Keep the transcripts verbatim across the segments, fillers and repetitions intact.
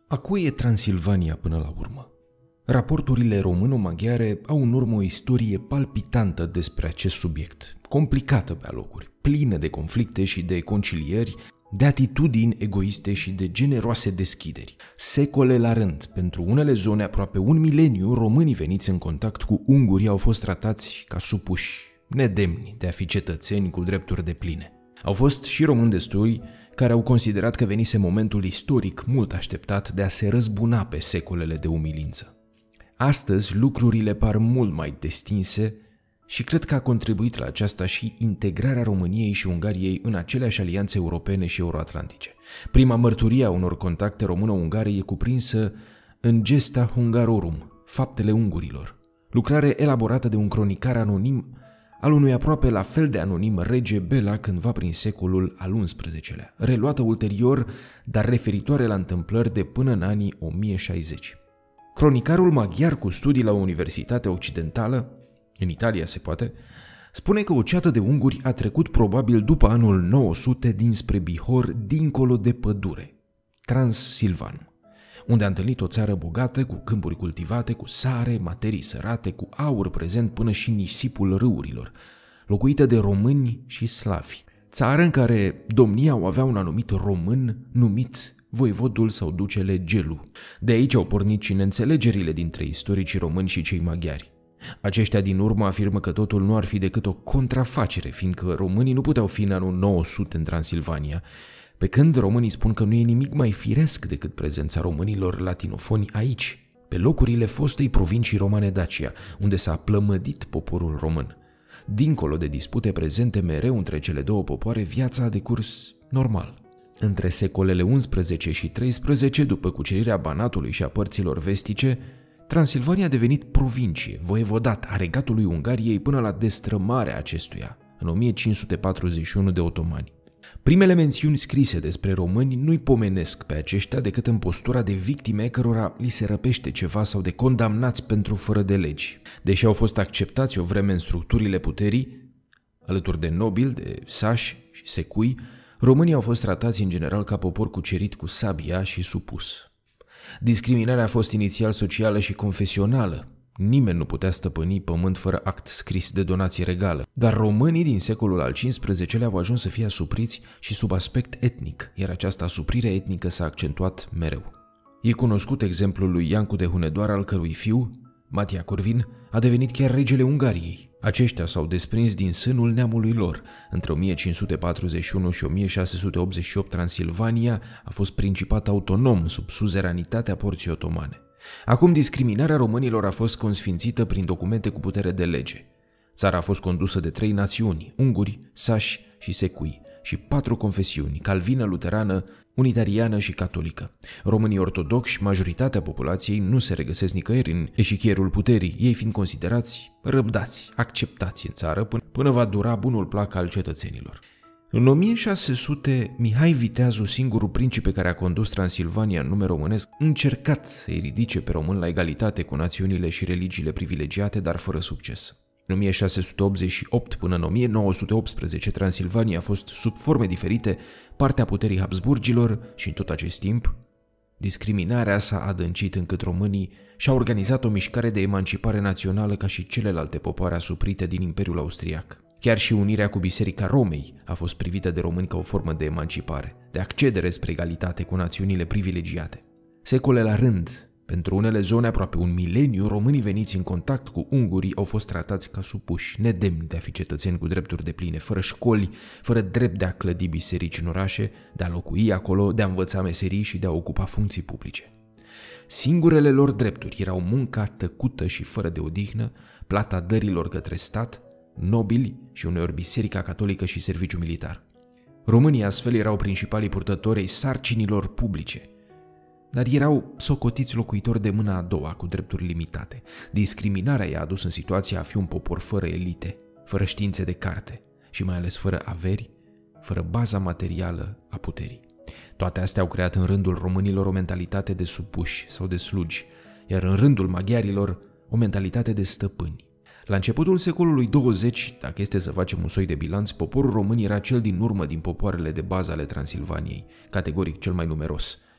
A cui e Transilvania până la urmă? Raporturile româno-maghiare au în urmă o istorie palpitantă despre acest subiect, complicată pe alocuri, plină de conflicte și de concilieri, de atitudini egoiste și de generoase deschideri. Secole la rând, pentru unele zone aproape un mileniu, românii veniți în contact cu ungurii au fost tratați ca supuși, nedemni de a fi cetățeni cu drepturi depline. Au fost și români destui care au considerat că venise momentul istoric mult așteptat de a se răzbuna pe secolele de umilință. Astăzi lucrurile par mult mai destinse și cred că a contribuit la aceasta și integrarea României și Ungariei în aceleași alianțe europene și euroatlantice. Prima mărturie a unor contacte româno-ungare e cuprinsă în Gesta Hungarorum, Faptele ungurilor, lucrare elaborată de un cronicar anonim al unui aproape la fel de anonim rege Bela cândva prin secolul al unsprezecelea, reluată ulterior, dar referitoare la întâmplări de până în anii o mie șaizeci. Cronicarul maghiar cu studii la Universitatea Occidentală, în Italia se poate, spune că o ceată de unguri a trecut probabil după anul nouă sute dinspre Bihor, dincolo de pădure, Transilvanum, unde a întâlnit o țară bogată, cu câmpuri cultivate, cu sare, materii sărate, cu aur prezent până și nisipul râurilor, locuită de români și slavi. Țară în care domnia o avea un anumit român numit voivodul sau ducele Gelu. De aici au pornit și neînțelegerile dintre istoricii români și cei maghiari. Aceștia din urmă afirmă că totul nu ar fi decât o contrafacere, fiindcă românii nu puteau fi în anul nouă sute în Transilvania, pe când românii spun că nu e nimic mai firesc decât prezența românilor latinofoni aici, pe locurile fostei provincii romane Dacia, unde s-a plămădit poporul român. Dincolo de dispute prezente mereu între cele două popoare, viața a decurs normal. Între secolele unsprezece și treisprezece, după cucerirea Banatului și a părților vestice, Transilvania a devenit provincie, voievodat a regatului Ungariei până la destrămarea acestuia, în o mie cinci sute patruzeci și unu de otomani. Primele mențiuni scrise despre români nu-i pomenesc pe aceștia decât în postura de victime cărora li se răpește ceva sau de condamnați pentru fără de legi. Deși au fost acceptați o vreme în structurile puterii, alături de nobili, de sași și secui, românii au fost tratați în general ca popor cucerit cu sabia și supus. Discriminarea a fost inițial socială și confesională. Nimeni nu putea stăpâni pământ fără act scris de donație regală. Dar românii din secolul al cincisprezecelea au ajuns să fie asupriți și sub aspect etnic, iar această asuprire etnică s-a accentuat mereu. E cunoscut exemplul lui Iancu de Hunedoara, al cărui fiu, Matia Corvin, a devenit chiar regele Ungariei. Aceștia s-au desprins din sânul neamului lor. Între o mie cinci sute patruzeci și unu și o mie șase sute optzeci și opt, Transilvania a fost principat autonom sub suzeranitatea porții otomane. Acum discriminarea românilor a fost consfințită prin documente cu putere de lege. Țara a fost condusă de trei națiuni, unguri, sași și secui, și patru confesiuni, calvină, luterană, unitariană și catolică. Românii ortodoxi, majoritatea populației, nu se regăsesc nicăieri în eșichierul puterii, ei fiind considerați răbdați, acceptați în țară până, până va dura bunul plac al cetățenilor. În o mie șase sute, Mihai Viteazu, singurul principe care a condus Transilvania în nume românesc, a încercat să-i ridice pe români la egalitate cu națiunile și religiile privilegiate, dar fără succes. În o mie șase sute optzeci și opt până în o mie nouă sute optsprezece, Transilvania a fost, sub forme diferite, partea puterii Habsburgilor și în tot acest timp, discriminarea s-a adâncit încât românii și-au organizat o mișcare de emancipare națională ca și celelalte popoare asuprite din Imperiul Austriac. Chiar și unirea cu Biserica Romei a fost privită de români ca o formă de emancipare, de accedere spre egalitate cu națiunile privilegiate. Secole la rând, pentru unele zone aproape un mileniu, românii veniți în contact cu ungurii au fost tratați ca supuși, nedemni de a fi cetățeni cu drepturi depline, fără școli, fără drept de a clădi biserici în orașe, de a locui acolo, de a învăța meserii și de a ocupa funcții publice. Singurele lor drepturi erau munca tăcută și fără de odihnă, plata dărilor către stat, nobili și uneori biserica catolică și serviciu militar. Românii astfel erau principalii purtători ai sarcinilor publice, dar erau socotiți locuitori de mâna a doua, cu drepturi limitate. Discriminarea i-a adus în situația a fi un popor fără elite, fără științe de carte și mai ales fără averi, fără baza materială a puterii. Toate astea au creat în rândul românilor o mentalitate de supuși sau de slugi, iar în rândul maghiarilor o mentalitate de stăpâni. La începutul secolului douăzeci, dacă este să facem un soi de bilanț, poporul român era cel din urmă din popoarele de bază ale Transilvaniei, categoric cel mai numeros,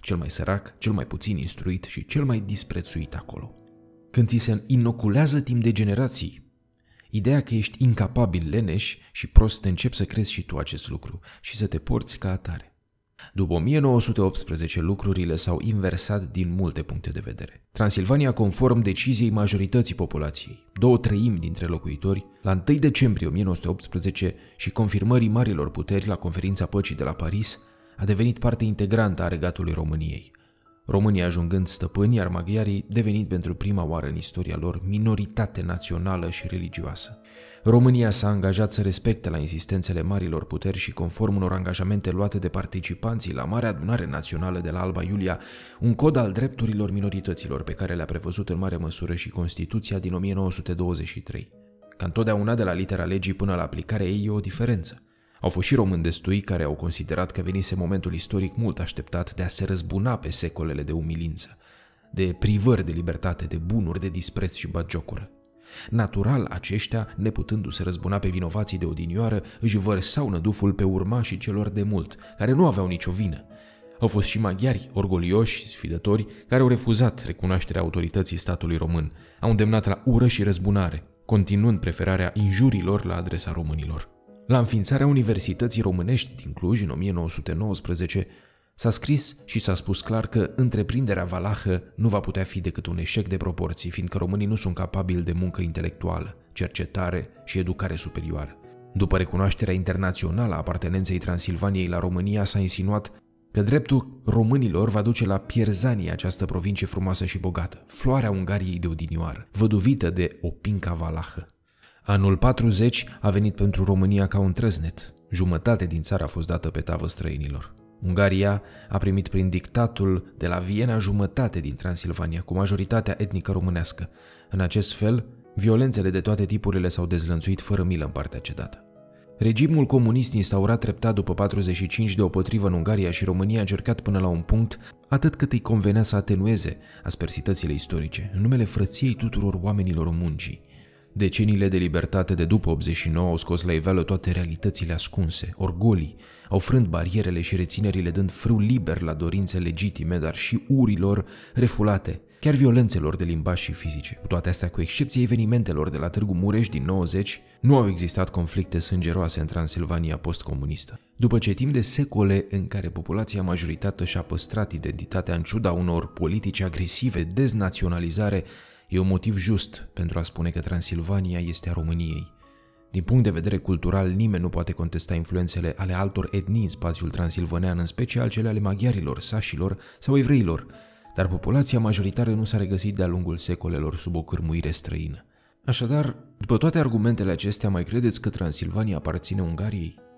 cel mai sărac, cel mai puțin instruit și cel mai disprețuit acolo. Când ți se inoculează timp de generații ideea că ești incapabil, leneș și prost, începi să crezi și tu acest lucru și să te porți ca atare. După o mie nouă sute optsprezece, lucrurile s-au inversat din multe puncte de vedere. Transilvania, conform deciziei majorității populației, două treimi dintre locuitori, la întâi decembrie o mie nouă sute optsprezece și confirmării marilor puteri la conferința păcii de la Paris, a devenit parte integrantă a regatului României. Românii ajungând stăpâni, iar maghiarii devenind pentru prima oară în istoria lor minoritate națională și religioasă. România s-a angajat să respecte la insistențele marilor puteri și conform unor angajamente luate de participanții la Marea Adunare Națională de la Alba Iulia, un cod al drepturilor minorităților pe care le-a prevăzut în mare măsură și Constituția din o mie nouă sute douăzeci și trei. Ca întotdeauna, de la litera legii până la aplicarea ei e o diferență. Au fost și români destui care au considerat că venise momentul istoric mult așteptat de a se răzbuna pe secolele de umilință, de privări de libertate, de bunuri, de dispreț și batjocură. Natural, aceștia, neputându-se răzbuna pe vinovații de odinioară, își vărsau năduful pe urmașii celor de mult, care nu aveau nicio vină. Au fost și maghiari, orgolioși, sfidători, care au refuzat recunoașterea autorității statului român, au îndemnat la ură și răzbunare, continuând preferarea injurilor la adresa românilor. La înființarea Universității Românești din Cluj, în o mie nouă sute nouăsprezece, s-a scris și s-a spus clar că întreprinderea valahă nu va putea fi decât un eșec de proporții, fiindcă românii nu sunt capabili de muncă intelectuală, cercetare și educare superioară. După recunoașterea internațională a apartenenței Transilvaniei la România, s-a insinuat că dreptul românilor va duce la pierzanie această provincie frumoasă și bogată, floarea Ungariei de odinioară, văduvită de o pinca valahă. Anul patruzeci a venit pentru România ca un trăznet. Jumătate din țară a fost dată pe tavă străinilor. Ungaria a primit prin dictatul de la Viena jumătate din Transilvania, cu majoritatea etnică românească. În acest fel, violențele de toate tipurile s-au dezlănțuit fără milă în partea cedată. Regimul comunist instaurat treptat după patruzeci și cinci deopotrivă în Ungaria și România a încercat până la un punct atât cât îi convenea să atenueze aspersitățile istorice, în numele frăției tuturor oamenilor muncii. Deceniile de libertate de după optzeci și nouă au scos la iveală toate realitățile ascunse, orgolii, au frânt barierele și reținerile dând frâu liber la dorințe legitime, dar și urilor refulate, chiar violențelor de limbaj și fizice. Cu toate astea, cu excepția evenimentelor de la Târgu Mureș din nouăzeci, nu au existat conflicte sângeroase în Transilvania postcomunistă. După ce timp de secole în care populația majoritată și-a păstrat identitatea în ciuda unor politici agresive, deznaționalizare, e un motiv just pentru a spune că Transilvania este a României. Din punct de vedere cultural, nimeni nu poate contesta influențele ale altor etnii în spațiul transilvanean, în special cele ale maghiarilor, sașilor sau evreilor, dar populația majoritară nu s-a regăsit de-a lungul secolelor sub o cârmuire străină. Așadar, după toate argumentele acestea, mai credeți că Transilvania aparține Ungariei?